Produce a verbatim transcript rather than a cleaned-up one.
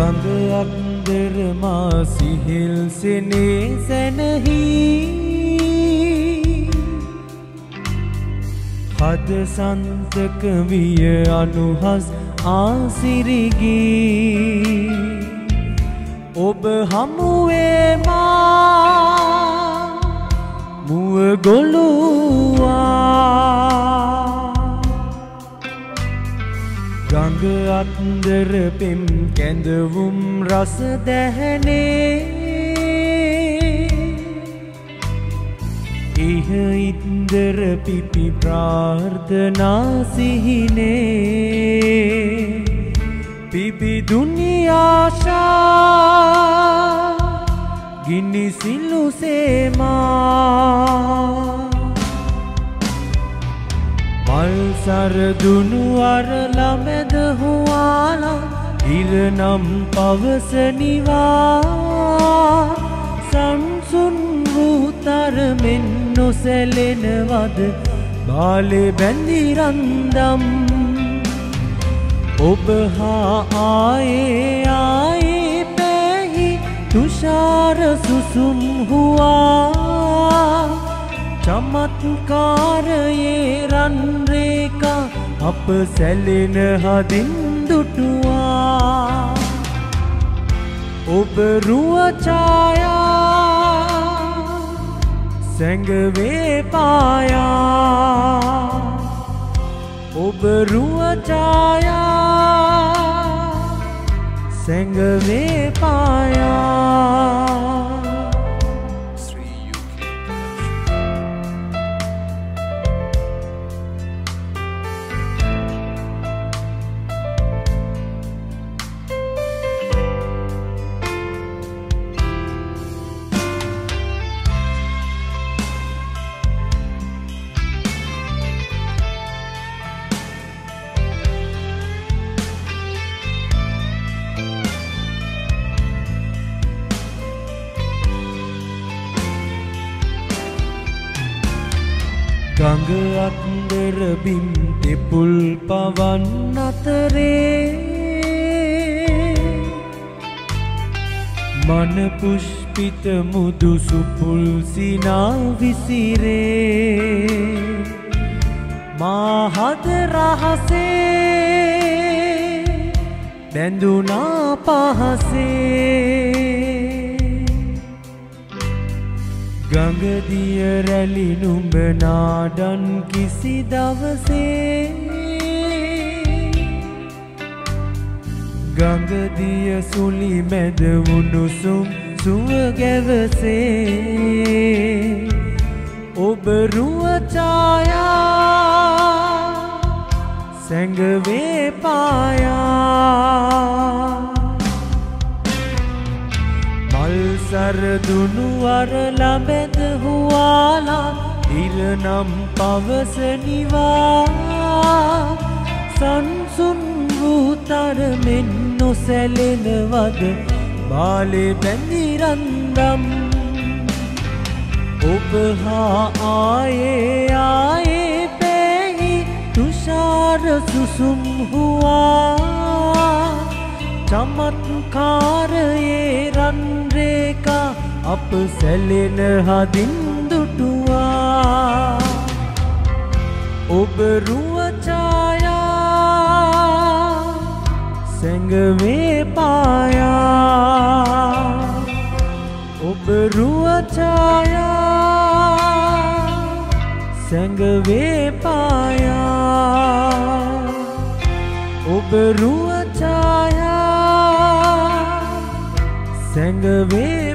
ගඟ අන්දර මා සිහිල් සෙනේ සැනහි හද සන්තක විය අනුහස් ආසිරිගී ඔබ හමුවේ මා මුව ගොළුවා ගඟ අන්දර පෙම් කැඳවුම් රස දැහැනේ ඉහ ඉන්දර පිපි ප්‍රාර්ථනා සිහිනේ පිපි දුනියාශා ගිනි සිලු සේමා මල් සරදුනු අරලා මැද හුවාලා ඉරනම් පවසනිවා සංසුන් වූ තරමෙන් නොසැලෙනවද බාලේ බැඳි රන්දම් ඔබ හා ආයේ ආයේ පැහි තුෂාර සුසුම් හුවා චමත්කාරයේ රන් රේඛා අප සැලෙන හදින් දුටුවා ඔබ රුව ඡායා සැඟවේ පායා ඔබ රුව ඡායා සැඟවේ පායා ගඟ අන්දර බිම් දෙපුල් පවන් අතරේ මන පුෂ්පිත මුදු සුපුල් සිනා විසිරේ මා හද රහසේ බැඳුනා පහසේ ගඟ දිය රැලි නුඹ නාඩන් කිසි දවසේ ගඟ දිය සුලි මැද උණුසුම් සුව ගැවසේ ඔබ රුව ඡායා සැඟවේ පායා මල් සරදුනු අරලා මැද හුවාලා ඉරනම් පවසනිවා සංසුන් වූ තරමෙන් නොසැලෙනවද බාලේ බැඳි රන්දම් ඔබ හා ආයේ ආයේ පැහි තුෂාර සුසුම් හුවා චමත්කාරයේ රන් රේඛා අප සැලෙන හදින් දුටුවා ඔබ රුව ඡායා සැඟවේ පායා ඔබ රුව ඡායා සැඟවේ පායා ඔබ රුව ඡායා සැඟවේ